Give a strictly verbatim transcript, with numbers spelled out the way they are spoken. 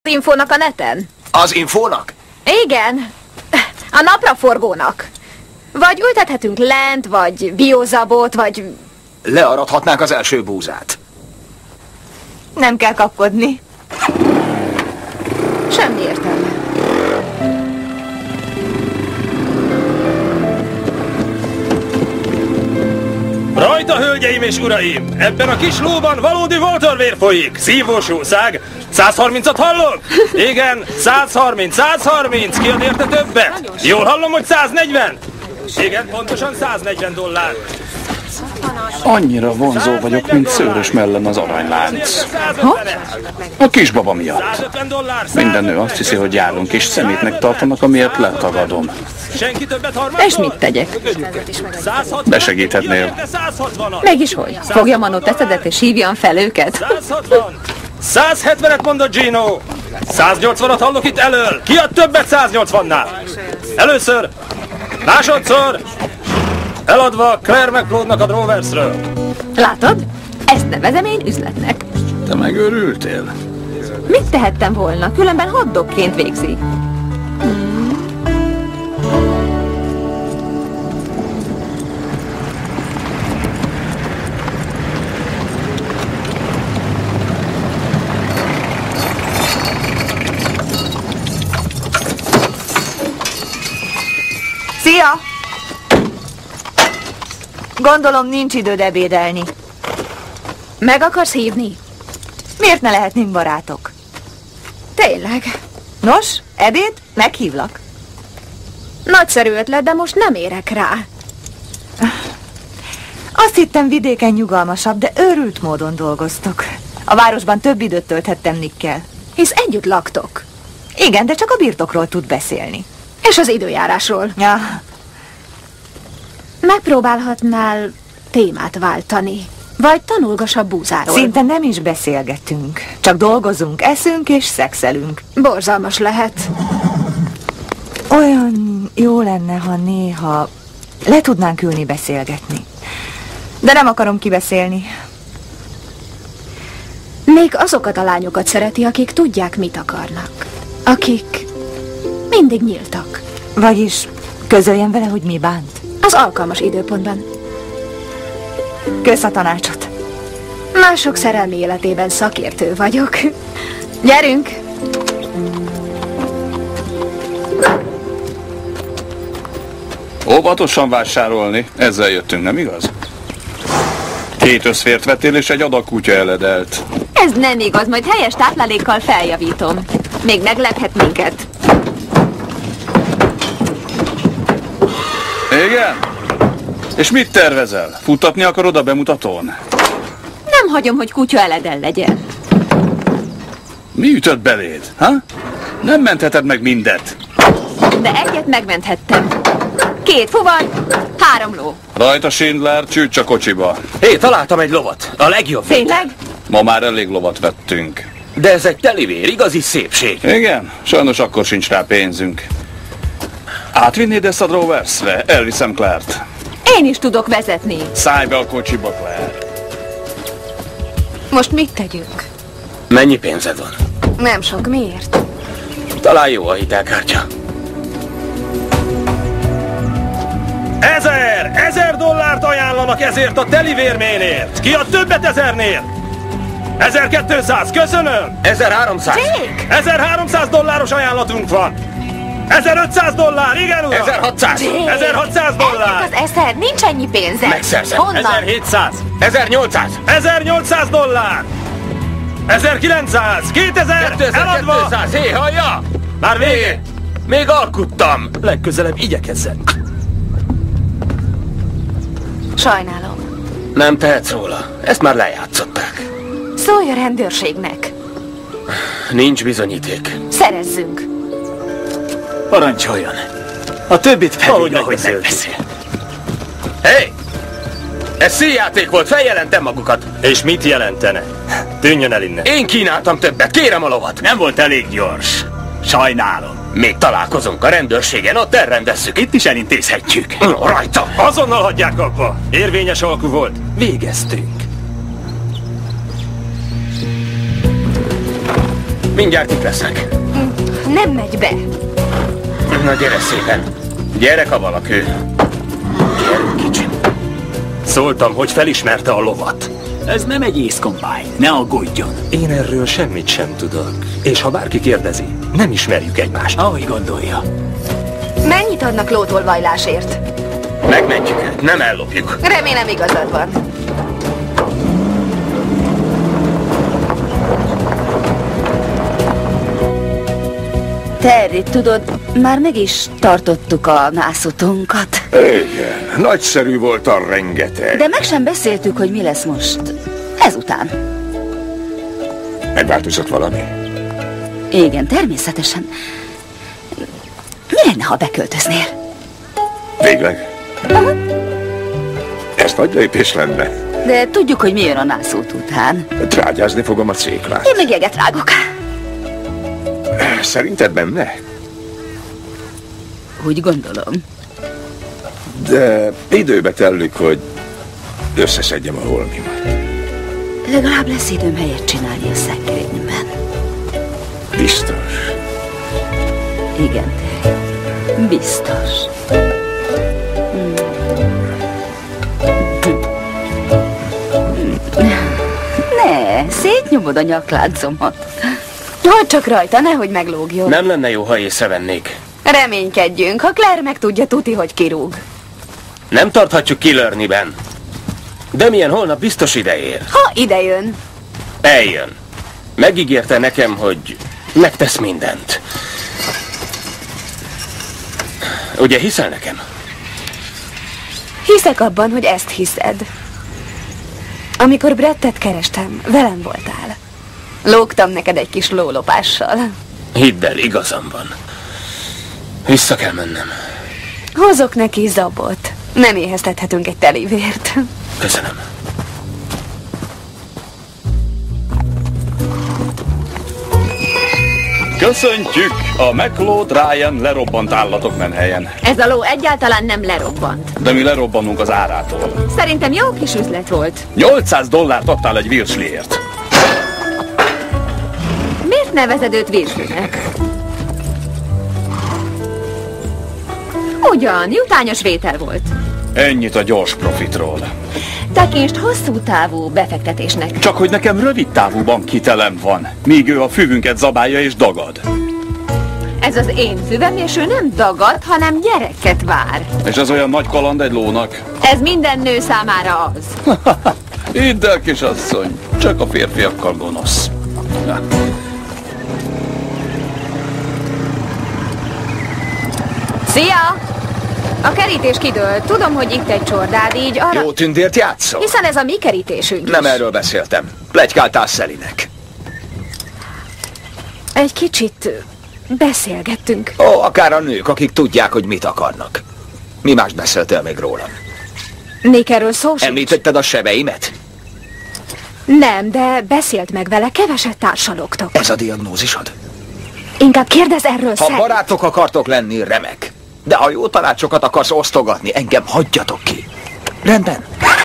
infónak a neten? Az infónak? Igen. A napraforgónak. Vagy ültethetünk lent, vagy biozabot, vagy... Learadhatnánk az első búzát. Nem kell kapkodni. Semmi értelme. Rajta, hölgyeim és uraim! Ebben a kis lóban valódi Waltervér folyik. Szívós jószág. száz harmincat hallok? Igen, száz harminc, száz harminc. Ki ad érte többet? Jól hallom, hogy száz negyven? Igen, pontosan száz negyven dollár. Annyira vonzó vagyok, mint Szőrös Mellen az aranylánc. Ha? A kisbaba miatt. Minden nő azt hiszi, hogy járunk, és szemétnek tartanak, amiért letagadom. Senki többet harmadban? És mit tegyek? Besegíthetnél. Mégis hogy? Fogjam a noteszedet és hívjam fel őket? száz hatvan. száz hetvenet mondott Gino. száz nyolcvanat hallok itt elől. Ki ad többet száz nyolcvannál? Először. Másodszor. Eladva Claire McLeodnak a Droversről. Látod? Ezt nevezem én üzletnek. Te megőrültél? Mit tehettem volna? Különben hotdogként végzi. Szia! Gondolom nincs időd ebédelni. Meg akarsz hívni? Miért ne lehetnénk barátok? Tényleg. Nos, ebéd? Meghívlak. Nagyszerű ötlet, de most nem érek rá. Azt hittem, vidéken nyugalmasabb, de őrült módon dolgoztok. A városban több időt tölthettem Nickkel. Hisz együtt laktok. Igen, de csak a birtokról tud beszélni. És az időjárásról. Ja. Megpróbálhatnál témát váltani. Vagy tanulgass a búzáról. Szinte nem is beszélgetünk. Csak dolgozunk, eszünk és szexelünk. Borzalmas lehet. Olyan jó lenne, ha néha le tudnánk ülni beszélgetni. De nem akarom kibeszélni. Még azokat a lányokat szereti, akik tudják, mit akarnak. Akik mindig nyíltak. Vagyis közöljen vele, hogy mi bánt. Az alkalmas időpontban. Kösz a tanácsot. Mások szerelmi életében szakértő vagyok. Gyerünk! Óvatosan vásárolni. Ezzel jöttünk, nem igaz? Két összfért vettél, és egy adag kutya eledelt. Ez nem igaz, majd helyes táplálékkal feljavítom. Még meglephet minket. Igen? És mit tervezel? Futtatni akarod a bemutatón? Nem hagyom, hogy kutya eledel legyen. Mi ütött beléd, ha? Nem mentheted meg mindet. De egyet megmenthettem. Két fuvar, három ló. Rajta Schindler, csücs a kocsiba. Hé, találtam egy lovat. A legjobb. Tényleg? Ma már elég lovat vettünk. De ez egy telivér, igazi szépség. Igen? Sajnos akkor sincs rá pénzünk. Átvinnéd ezt a Droversre? Elviszem Claire-t. Én is tudok vezetni. Szállj be a kocsiba, Claire. Most mit tegyünk? Mennyi pénzed van? Nem sok, miért? Talán jó a hitelkártya. Ezer! Ezer dollárt ajánlanak ezért a telivérménért! Ki a többet ezernél? ezerkétszáz, köszönöm! ezerháromszáz. Jake! ezerháromszáz dolláros ajánlatunk van! ezerötszáz dollár, igen uram! ezerhatszáz. ezerhatszáz dollár! Ennek az ezer, nincs ennyi pénze. Megszerzem. Honnan? ezerhétszáz! ezernyolcszáz. ezernyolcszáz dollár! ezerkilencszáz! kétezer! Eladva! kétezer-kétszáz. Hé, hallja! Már vége! Még alkuttam. Legközelebb igyekezzen. Sajnálom. Nem tehetsz róla. Ezt már lejátszották. Szólj a rendőrségnek. Nincs bizonyíték. Szerezzünk. Parancsoljon. A többit pedig, Ahogy ahogy megbeszéltük. megbeszél. Hé! Hey! Ez színjáték volt, feljelentem magukat. És mit jelentene? Tűnjön el innen. Én kínáltam többet, kérem a lovat. Nem volt elég gyors. Sajnálom. Még találkozunk a rendőrségen, ott elrendezzük. Itt is elintézhetjük. No, rajta! Azonnal hagyják abba. Érvényes alkú volt. Végeztünk. Mindjárt itt leszek. Nem megy be. Na gyere szépen. Gyere, kavalakő. Gyere, kicsim. Szóltam, hogy felismerte a lovat. Ez nem egy észkombány, ne aggódjon. Én erről semmit sem tudok. És ha bárki kérdezi, nem ismerjük egymást. Ahogy gondolja. Mennyit adnak lótolvajlásért? Megmentjük őt, nem ellopjuk. Remélem igazad van. Terry, tudod, már meg is tartottuk a nászutunkat. Igen, nagyszerű volt a rengeteg. De meg sem beszéltük, hogy mi lesz most. Ezután. Megváltozott valami? Igen, természetesen. Mi lenne, ha beköltöznél? Végleg? Aha. Ez nagy lépés lenne. De tudjuk, hogy mi jön a nászút után. Trágyázni fogom a céklát. Én meg jeget rágok. Szerinted benne? Úgy gondolom. De időbe telik, hogy összeszedjem a holmimat. Legalább lesz időm helyet csinálni a szekrényben. Biztos. Igen, Terry. Biztos. Ne, szétnyomod a nyakláncomat. Hagyd csak rajta, nehogy meglógjon. Nem lenne jó, ha észrevennék. Reménykedjünk, ha Claire megtudja, tuti, hogy kirúg. Nem tarthatjuk Killarneyben. De milyen holnap biztos ideér. Ha idejön. Eljön. Megígérte nekem, hogy megtesz mindent. Ugye hiszel nekem? Hiszek abban, hogy ezt hiszed. Amikor Brettet kerestem, velem voltál. Lógtam neked egy kis lólopással. Hidd el, igazam van. Vissza kell mennem. Hozok neki zabot. Nem éheztethetünk egy telivért. Köszönöm. Köszöntjük a McLeod Ryan lerobbant állatok menhelyen. Ez a ló egyáltalán nem lerobbant. De mi lerobbanunk az árától. Szerintem jó kis üzlet volt. nyolcszáz dollárt adtál egy virsliért. Miért nevezed őt virslinek? Ugyan, jutányos vétel volt. Ennyit a gyors profitról. Tekintsd hosszú távú befektetésnek. Csak hogy nekem rövid távú bankhitelem van, míg ő a füvünket zabálja és dagad. Ez az én füvem, és ő nem dagad, hanem gyereket vár. És ez olyan nagy kaland egy lónak? Ez minden nő számára az. Hidd el, kisasszony, csak a férfiakkal gonosz. Na. Szia! A kerítés kidőlt. Tudom, hogy itt egy csordád, így arra... Jó tündért játszol? Hiszen ez a mi kerítésünk Nem is. erről beszéltem. Pletykáltál Szellinek. Egy kicsit beszélgettünk. Ó, akár a nők, akik tudják, hogy mit akarnak. Mi más beszéltél még rólam? Még erről szó sincs. Említetted a sebeimet? Nem, de beszélt meg vele, keveset társalogtok. Ez a diagnózisod? Inkább kérdezz erről Ha Sally. barátok akartok lenni, remek. De ha jó tanácsokat akarsz osztogatni, engem hagyjatok ki. Rendben?